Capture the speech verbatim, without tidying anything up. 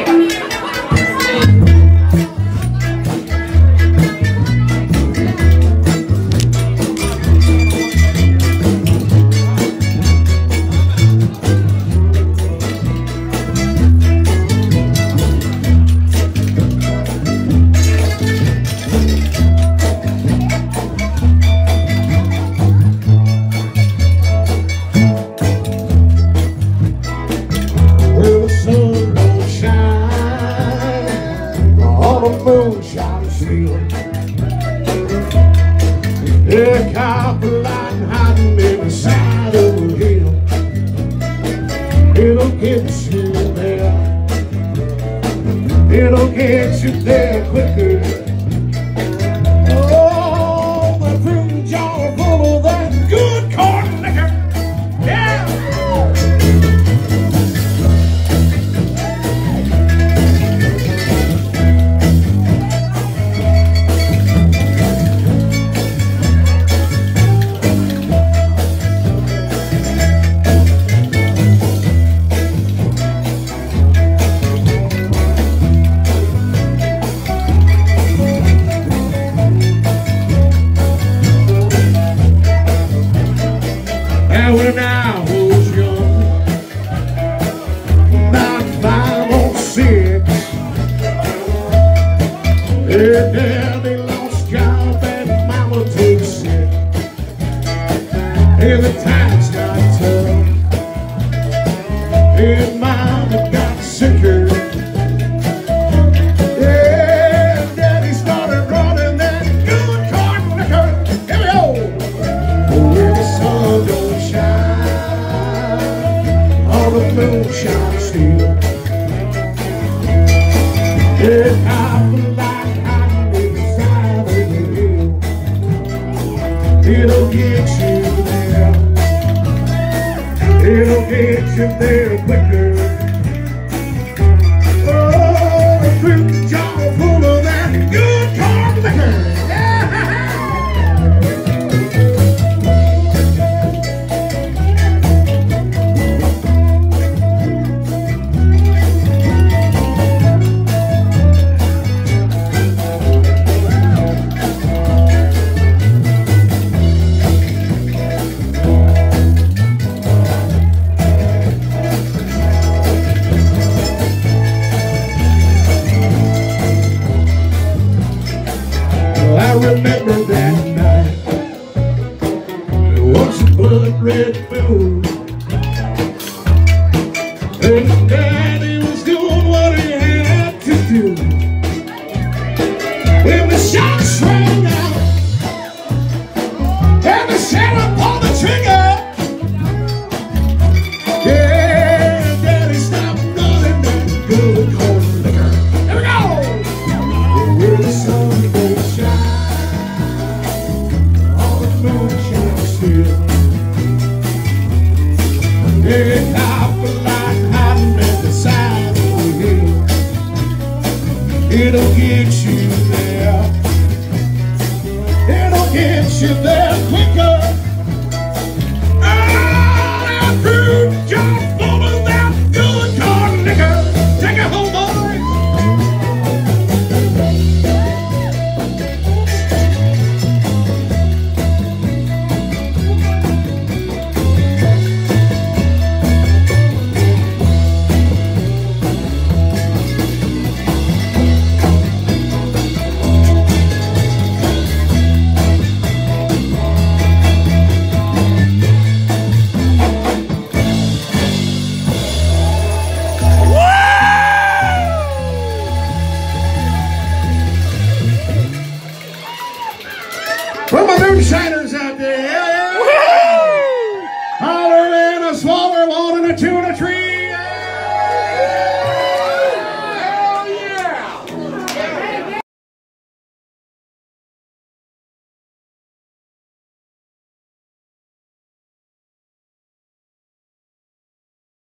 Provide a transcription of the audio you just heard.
Moonshine field, a copper line hiding in the side of a hill. It'll get you there, it'll get you there quicker. Oh, the fruit jar full of that good corn liquor. Yeah. When I was young, about five or six, and daddy lost job and mama took sick, and the times got tough, and mama got sicker. Yeah, daddy started running that good corn liquor. Here we go. Where the sun don't shine, all the moonshine still. Yeah, I feel like hiding inside of the hill. It'll get you there, it'll get you there quicker. Oh, the fruit jar full of that good corn liquor. I remember that night, it was a blood red moon, and daddy was doing what he had to do. When the shots rang out and the sheriff pulled the trigger, yeah, daddy stopped running that good corn liquor. Here we go! Where the sun goes shine, moonshine still. Yeah, I feel like hiding at the side of the hill. It'll get you there, it'll get you there quicker. Oh, that fruit jar full of that good corn liquor. Take it home, boys. Where my moonshiners out there?